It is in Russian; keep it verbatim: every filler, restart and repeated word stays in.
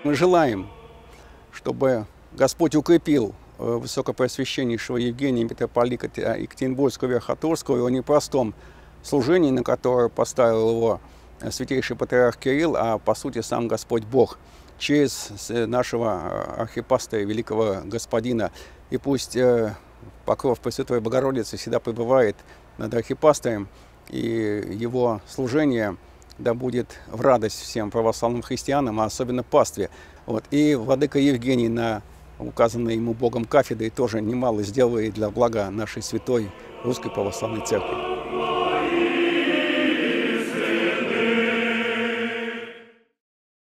Мы желаем, чтобы Господь укрепил высокопреосвященнейшего Евгения митрополита Екатеринбургского и Верхотурского о непростом служении, на которое поставил его святейший патриарх Кирилл, а по сути сам Господь Бог, через нашего архипастыря, великого господина. И пусть покров Пресвятой Богородицы всегда пребывает над архипастырем, и его служение да будет в радость всем православным христианам, а особенно пастве. Вот. И владыка Евгений на указанной ему Богом кафедре тоже немало сделал и для блага нашей святой Русской Православной Церкви.